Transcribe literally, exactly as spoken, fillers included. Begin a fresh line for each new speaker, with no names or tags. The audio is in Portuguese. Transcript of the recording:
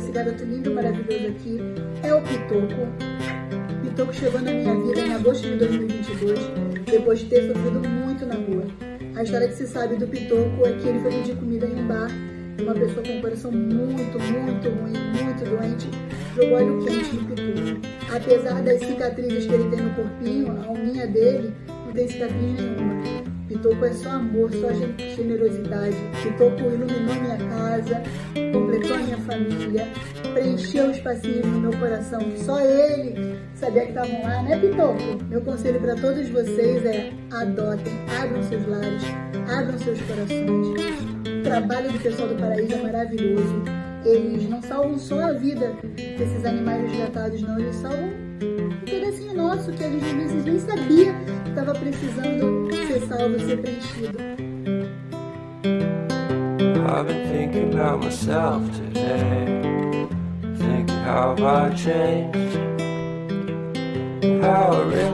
esse garoto lindo, maravilhoso aqui é o Pitoco. Pitoco chegou na minha vida em agosto de dois mil e vinte e dois, depois de ter sofrido muito na rua. A história que se sabe do Pitoco é que ele foi pedir comida em um bar e uma pessoa com um coração muito, muito ruim, muito doente, jogou óleo quente no Pitoco. Apesar das cicatrizes que ele tem no corpinho, a unha dele não tem cicatriz nenhuma. Pitoco é só amor, só generosidade. Pitoco iluminou minha casa, completou a minha família, preencheu os espacinhos no meu coração, que só ele sabia que estavam lá, né, Pitoco? Meu conselho para todos vocês é: adotem, abram seus lares, abram seus corações. O trabalho do pessoal do Paraíso é maravilhoso. Eles não salvam só a vida desses animais resgatados, não. Eles salvam um pedacinho nosso que às vezes nem sabia que estava precisando ser salvo, ser preenchido.
I've been thinking about myself today, thinking how I changed, how I really